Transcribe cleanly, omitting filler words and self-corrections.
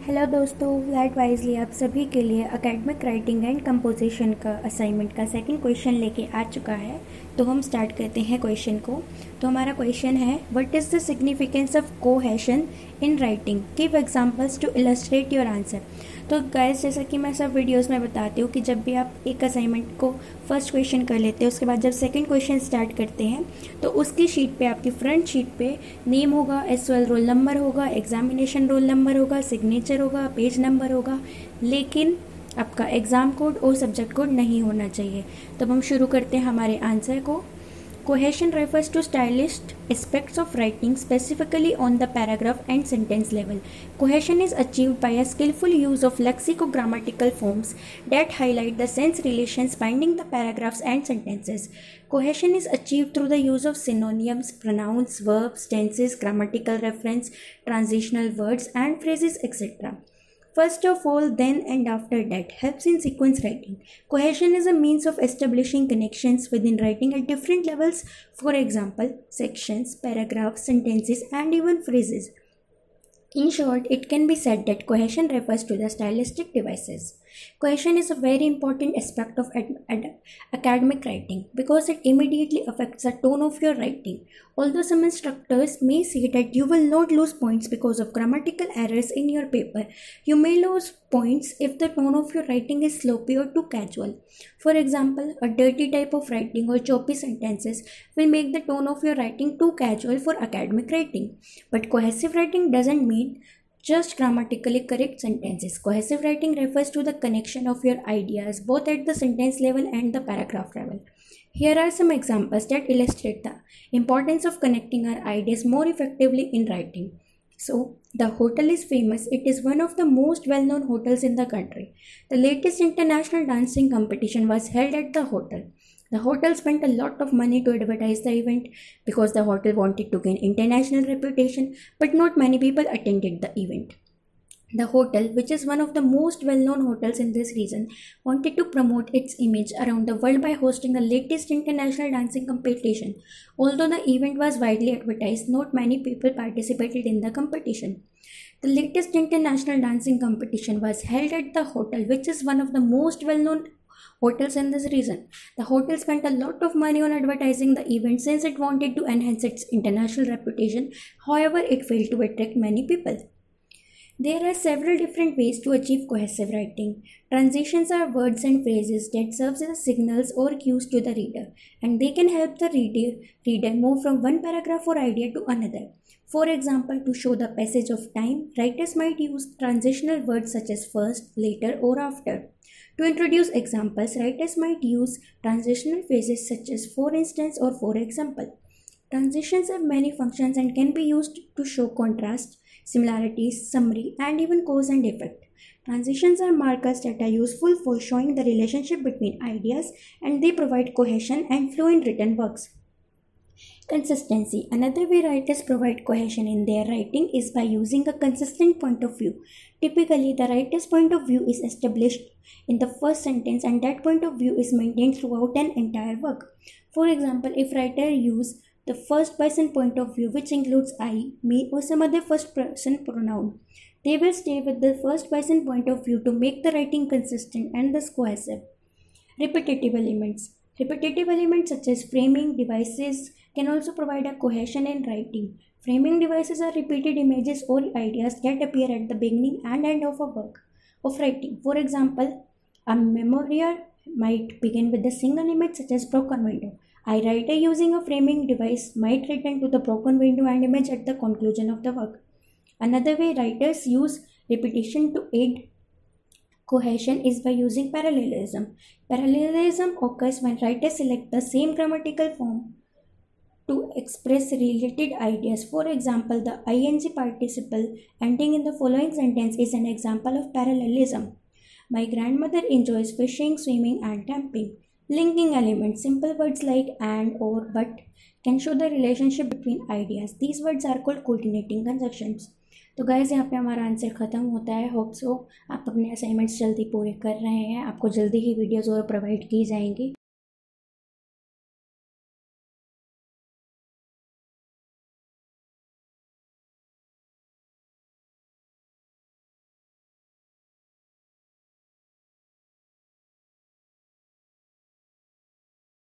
Hello दोस्तों, flat wisely आप सभी के लिए एकेडमिक राइटिंग एंड कंपोजिशन का असाइनमेंट का सेकंड क्वेश्चन लेके आ चुका है। तो हम स्टार्ट करते हैं क्वेश्चन को। तो हमारा क्वेश्चन है, what is the significance of cohesion in writing, give examples to illustrate your answer. तो गाइस, जैसा कि मैं सब वीडियोस में बताती हूँ कि जब भी आप एक असाइनमेंट को फर्स्ट क्वेश्चन कर लेते हैं, उसके बाद जब सेकंड क्वेश्चन स्टार्ट करते हैं तो उसकी शीट पे, आपकी फ्रंट शीट पे नेम होगा, एसवाल रोल नंबर होगा, एग्जामिनेशन रोल नंबर होगा, सिग्नेचर होगा, पेज नंबर होगा, लेकिन आपका एग्ज़ाम कोड और सब्जेक्ट कोड नहीं होना चाहिए। तब हम शुरू करते हैं हमारे आंसर को। Cohesion refers to stylistic aspects of writing, specifically on the paragraph and sentence level. Cohesion is achieved by a skillful use of lexicogrammatical forms that highlight the sense relations binding the paragraphs and sentences. Cohesion is achieved through the use of synonyms, pronouns, verbs, tenses, grammatical reference, transitional words, and phrases, etc. First of all, then, and after that helps in sequence writing. Cohesion is a means of establishing connections within writing at different levels, for example, sections, paragraphs, sentences, and even phrases. In short, it can be said that cohesion refers to the stylistic devices. Cohesion is a very important aspect of academic writing because it immediately affects the tone of your writing. Although some instructors may say that you will not lose points because of grammatical errors in your paper, you may lose points if the tone of your writing is sloppy or too casual. For example, a dirty type of writing or choppy sentences will make the tone of your writing too casual for academic writing. But cohesive writing doesn't mean just grammatically correct sentences. Cohesive writing refers to the connection of your ideas both at the sentence level and the paragraph level. Here are some examples that illustrate the importance of connecting our ideas more effectively in writing. So, the hotel is famous. It is one of the most well-known hotels in the country. The latest international dancing competition was held at the hotel. The hotel spent a lot of money to advertise the event because the hotel wanted to gain international reputation, but not many people attended the event. The hotel, which is one of the most well-known hotels in this region, wanted to promote its image around the world by hosting the latest international dancing competition. Although the event was widely advertised, not many people participated in the competition. The latest international dancing competition was held at the hotel, which is one of the most well-known hotels in this region. The hotel spent a lot of money on advertising the event since it wanted to enhance its international reputation. However, it failed to attract many people. There are several different ways to achieve cohesive writing. Transitions are words and phrases that serve as signals or cues to the reader, and they can help the reader move from one paragraph or idea to another. For example, to show the passage of time, writers might use transitional words such as first, later, or after. To introduce examples, writers might use transitional phrases such as for instance or for example. Transitions have many functions and can be used to show contrast, similarities, summary, and even cause and effect. Transitions are markers that are useful for showing the relationship between ideas, and they provide cohesion and flow in written works. Consistency. Another way writers provide cohesion in their writing is by using a consistent point of view. Typically, the writer's point of view is established in the first sentence, and that point of view is maintained throughout an entire work. For example, if writer use the first person point of view, which includes I, me, or some other first person pronoun, they will stay with the first person point of view to make the writing consistent and thus cohesive. Repetitive elements. Repetitive elements such as framing devices can also provide a cohesion in writing. Framing devices are repeated images or ideas that appear at the beginning and end of a work of writing. For example, a memoir might begin with a single image such as broken window. A writer using a framing device might return to the broken window and image at the conclusion of the work. Another way writers use repetition to aid cohesion is by using parallelism. Parallelism occurs when writers select the same grammatical form to express related ideas. For example, the ing participle ending in the following sentence is an example of parallelism. My grandmother enjoys fishing, swimming, and camping. Linking elements. Simple words like and, or, but can show the relationship between ideas. These words are called coordinating conjunctions. तो guys, यहाँ पे हमारा answer ख़त्म होता है। Hope so आप अपने assignments जल्दी पूरे कर रहे हैं। आपको जल्दी ही वीडियोज़ और प्रोवाइड की जाएंगी।